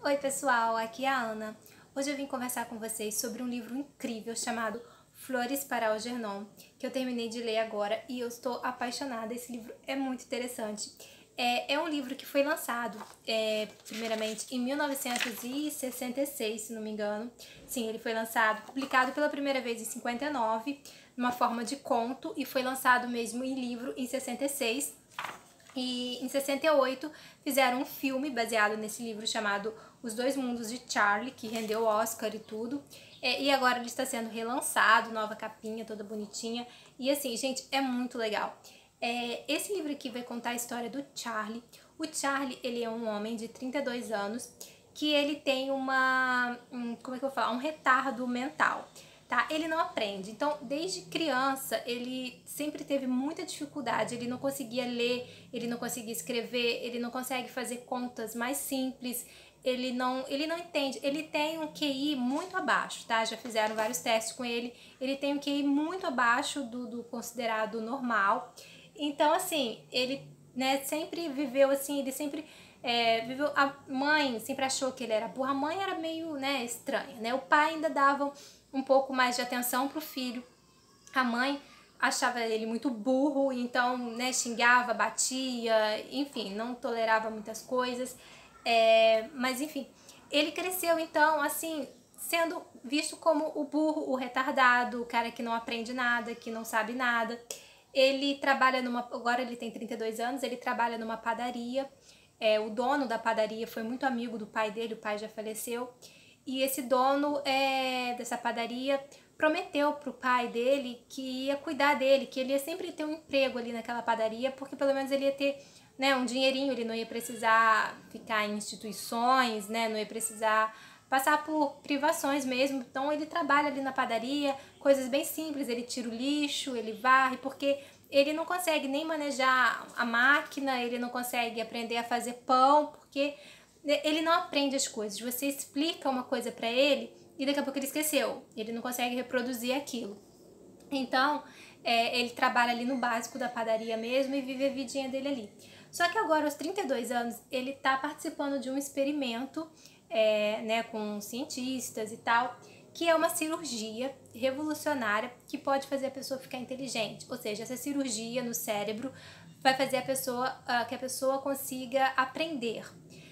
Oi pessoal, aqui é a Ana. Hoje eu vim conversar com vocês sobre um livro incrível chamado Flores para Algernon, que eu terminei de ler agora e eu estou apaixonada. Esse livro é muito interessante. É um livro que foi lançado, primeiramente, em 1966, se não me engano. Sim, ele foi lançado, publicado pela primeira vez em 59, numa forma de conto, e foi lançado mesmo em livro em 66. E em 68 fizeram um filme baseado nesse livro chamado Os Dois Mundos de Charlie, que rendeu Oscar e tudo. E agora ele está sendo relançado, nova capinha, toda bonitinha. E assim, gente, é muito legal. Esse livro aqui vai contar a história do Charlie. O Charlie, ele é um homem de 32 anos que ele tem como é que eu vou falar? Um retardo mental. Tá? Ele não aprende. Então, desde criança, ele sempre teve muita dificuldade. Ele não conseguia ler, ele não conseguia escrever, ele não consegue fazer contas mais simples. Ele não entende. Ele tem um QI muito abaixo, tá? Já fizeram vários testes com ele. Ele tem um QI muito abaixo do considerado normal. Então, assim, ele, né, sempre viveu assim, ele sempre viveu. A mãe sempre achou que ele era burro. A mãe era meio, né, estranha, né? O pai ainda dava um pouco mais de atenção pro filho. A mãe achava ele muito burro, então, né, xingava, batia, enfim, não tolerava muitas coisas. Mas, enfim, ele cresceu, então, assim, sendo visto como o burro, o retardado, o cara que não aprende nada, que não sabe nada. Ele trabalha agora ele tem 32 anos, ele trabalha numa padaria. O dono da padaria foi muito amigo do pai dele, o pai já faleceu. E esse dono dessa padaria prometeu pro pai dele que ia cuidar dele, que ele ia sempre ter um emprego ali naquela padaria, porque pelo menos ele ia ter, né, um dinheirinho, ele não ia precisar ficar em instituições, né, não ia precisar passar por privações mesmo. Então ele trabalha ali na padaria, coisas bem simples, ele tira o lixo, ele varre, porque ele não consegue nem manejar a máquina, ele não consegue aprender a fazer pão, porque ele não aprende as coisas. Você explica uma coisa pra ele e daqui a pouco ele esqueceu. Ele não consegue reproduzir aquilo. Então, ele trabalha ali no básico da padaria mesmo e vive a vidinha dele ali. Só que agora, aos 32 anos, ele tá participando de um experimento, né, com cientistas e tal, que é uma cirurgia revolucionária que pode fazer a pessoa ficar inteligente. Ou seja, essa cirurgia no cérebro vai fazer que a pessoa consiga aprender.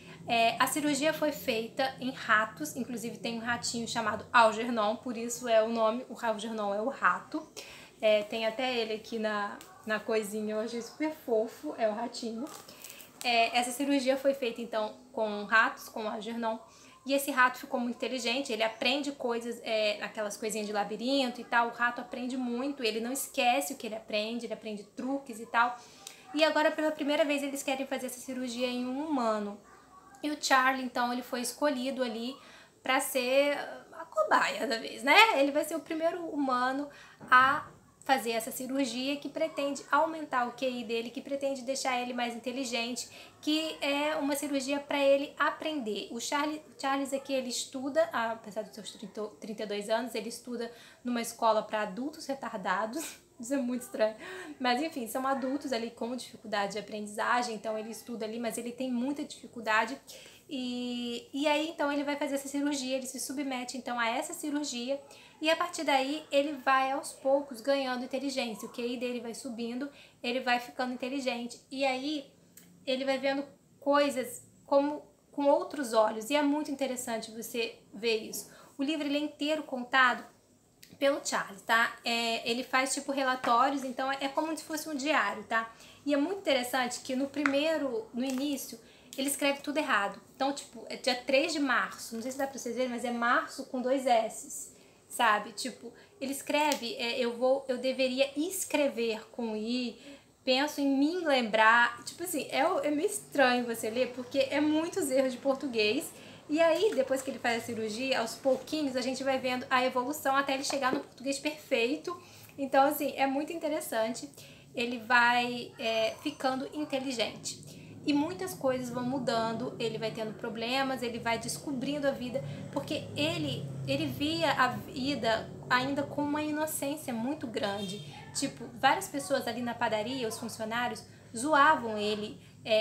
A cirurgia foi feita em ratos, inclusive tem um ratinho chamado Algernon, por isso é o nome, o Algernon é o rato. Tem até ele aqui na coisinha, eu achei super fofo, é o ratinho. Essa cirurgia foi feita então com ratos, com Algernon, e esse rato ficou muito inteligente, ele aprende coisas, aquelas coisinhas de labirinto e tal, o rato aprende muito, ele não esquece o que ele aprende truques e tal. E agora pela primeira vez eles querem fazer essa cirurgia em um humano. E o Charlie, então, ele foi escolhido ali para ser a cobaia da vez, né? Ele vai ser o primeiro humano a fazer essa cirurgia que pretende aumentar o QI dele, que pretende deixar ele mais inteligente, que é uma cirurgia para ele aprender. O Charles aqui, ele estuda, apesar dos seus 32 anos, ele estuda numa escola para adultos retardados. Isso é muito estranho. Mas enfim, são adultos ali com dificuldade de aprendizagem, então ele estuda ali, mas ele tem muita dificuldade. E aí então ele vai fazer essa cirurgia, ele se submete então a essa cirurgia e a partir daí ele vai aos poucos ganhando inteligência. O QI dele vai subindo, ele vai ficando inteligente e aí ele vai vendo coisas como com outros olhos e é muito interessante você ver isso. O livro ele é inteiro contado pelo Charles, tá? Ele faz tipo relatórios, então é como se fosse um diário, tá? E é muito interessante que no início, ele escreve tudo errado. Então, tipo, é dia 3 de março, não sei se dá pra vocês verem, mas é março com 2 S's, sabe? Tipo, ele escreve, eu deveria escrever com I, penso em me lembrar, tipo assim, é meio estranho você ler, porque é muitos erros de português. E aí, depois que ele faz a cirurgia, aos pouquinhos a gente vai vendo a evolução até ele chegar no português perfeito. Então, assim, é muito interessante. Ele vai ficando inteligente. E muitas coisas vão mudando, ele vai tendo problemas, ele vai descobrindo a vida, porque ele via a vida ainda com uma inocência muito grande. Tipo, várias pessoas ali na padaria, os funcionários, zoavam ele,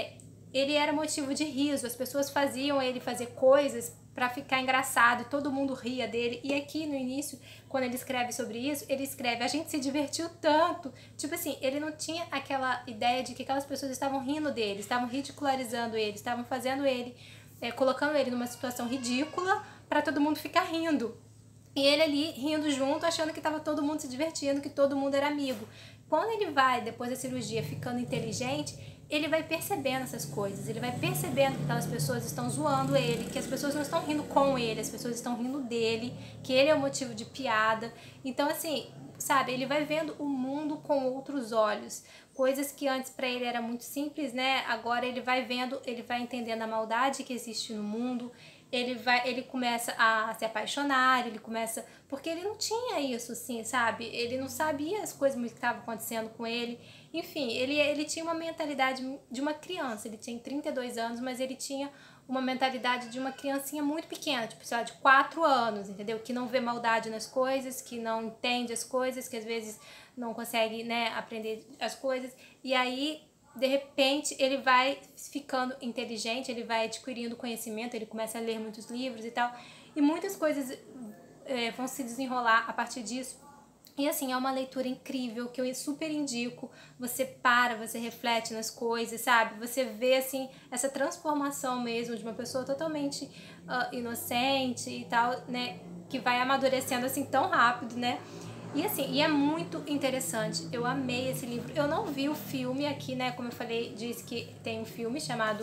ele era motivo de riso, as pessoas faziam ele fazer coisas pra ficar engraçado e todo mundo ria dele. E aqui no início, quando ele escreve sobre isso, ele escreve: a gente se divertiu tanto. Tipo assim, ele não tinha aquela ideia de que aquelas pessoas estavam rindo dele, estavam ridicularizando ele, estavam fazendo ele, colocando ele numa situação ridícula pra todo mundo ficar rindo. E ele ali rindo junto, achando que tava todo mundo se divertindo, que todo mundo era amigo. Quando ele vai, depois da cirurgia, ficando inteligente, ele vai percebendo essas coisas, ele vai percebendo que aquelas pessoas estão zoando ele, que as pessoas não estão rindo com ele, as pessoas estão rindo dele, que ele é o motivo de piada. Então, assim, sabe, ele vai vendo o mundo com outros olhos. Coisas que antes pra ele era muito simples, né? Agora ele vai vendo, ele vai entendendo a maldade que existe no mundo. Ele começa a se apaixonar, ele começa... Porque ele não tinha isso, assim, sabe? Ele não sabia as coisas que estavam acontecendo com ele. Enfim, ele tinha uma mentalidade de uma criança. Ele tinha 32 anos, mas ele tinha uma mentalidade de uma criancinha muito pequena, tipo, sei lá, de 4 anos, entendeu? Que não vê maldade nas coisas, que não entende as coisas, que às vezes não consegue, né, aprender as coisas. E aí, de repente, ele vai ficando inteligente, ele vai adquirindo conhecimento, ele começa a ler muitos livros e tal, e muitas coisas vão se desenrolar a partir disso. E assim, é uma leitura incrível que eu super indico. Você para, você reflete nas coisas, sabe? Você vê, assim, essa transformação mesmo de uma pessoa totalmente inocente e tal, né? Que vai amadurecendo assim tão rápido, né? E assim, e é muito interessante. Eu amei esse livro. Eu não vi o filme aqui, né? Como eu falei, diz que tem um filme chamado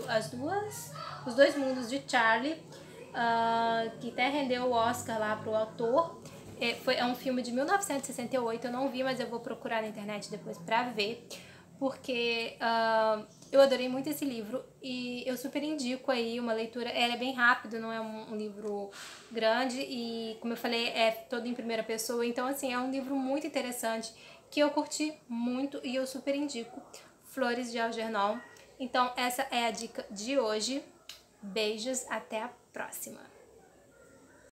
Os Dois Mundos de Charlie, que até rendeu o Oscar lá pro autor. É um filme de 1968, eu não vi, mas eu vou procurar na internet depois pra ver, porque eu adorei muito esse livro e eu super indico aí uma leitura. Ela é bem rápido, não é um livro grande e, como eu falei, é todo em primeira pessoa, então assim, é um livro muito interessante que eu curti muito e eu super indico. Flores de Algernon. Então essa é a dica de hoje. Beijos, até a próxima!